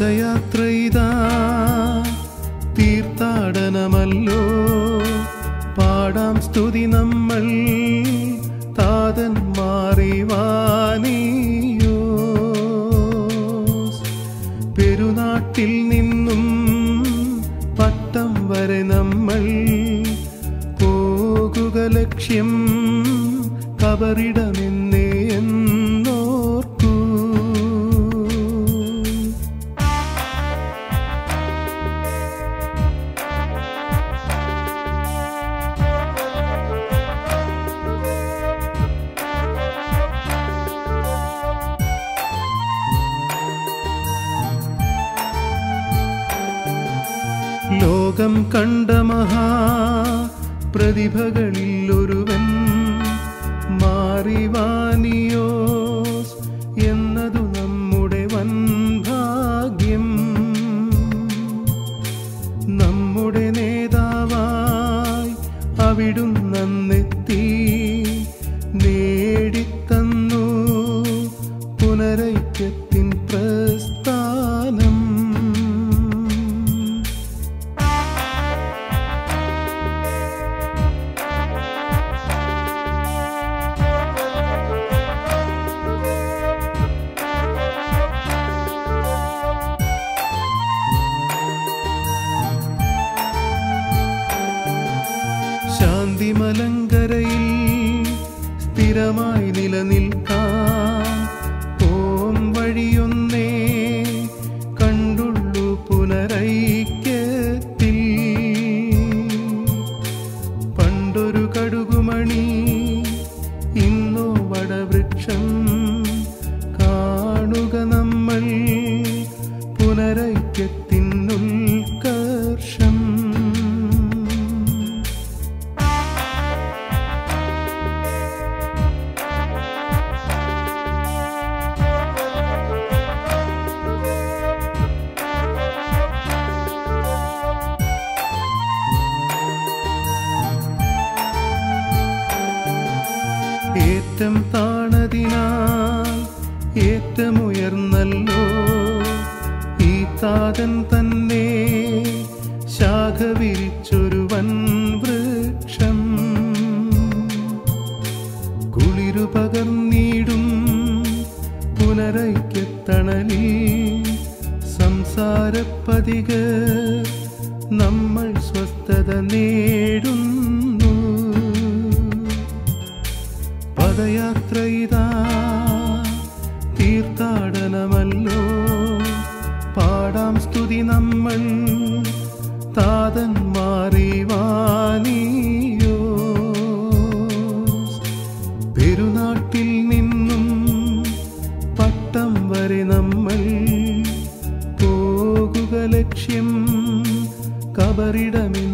പദയാത്രയിതാ തീർത്ഥാടനമല്ലോ, പാടാം സ്തുതി നമ്മൾ താതൻ മാറിവാനിയോ. പെരുനാട്ടിൽ നിന്നും പട്ടം വരെ നമ്മൾ പോകുക ലക്ഷ്യം കബറിടമെന്നേ എന്നോർക്കൂ. ലോകം കണ്ട മഹാ പ്രതിഭകളിൽ ഒരുവൻ മാറിവാനിയോസ് എന്നതു നമ്മുടെ വൻ ഭാഗ്യം. നമ്മുടെ നേതാവായി അവിടുന്നെത്തി നേടിത്തന്നു പുനരൈക്യത്തിൻ പ്രസ്ഥാനം. ശാന്തിമലങ്കരയിൽ സ്ഥിരമായി നിലനിൽക്കാൻ പോം വഴിയൊന്നേ കണ്ടുള്ളു പുനരൈക്യത്തിൽ. പണ്ടൊരു കടുകുമണി ഇന്നോ വടവൃക്ഷം കാണുക നമ്മൾ പുനരൈക്യത്തിനുൽക്കർഷം. ഏറ്റം താണതിനാൽ ഏറ്റമുയർന്നല്ലോ ഈ താതൻ തന്നെ, ശാഖ വിരിച്ചൊരു വൻ വൃക്ഷം. കുളിരു പകർന്നിടും പുനരൈക്യത്തണലിൽ സംസാരപ്പതിക നമ്മൾ സ്വസ്ഥത നേടുന്നു. പദയാത്രയിതാ തീർത്ഥാടനമല്ലോ, പാടാം സ്തുതി നമ്മൾ താതൻ മാറിവാനിയോ. പെരുനാട്ടിൽ നിന്നും പട്ടം വരെ നമ്മൾ പോകുക ലക്ഷ്യം കബറിടമെന്ന്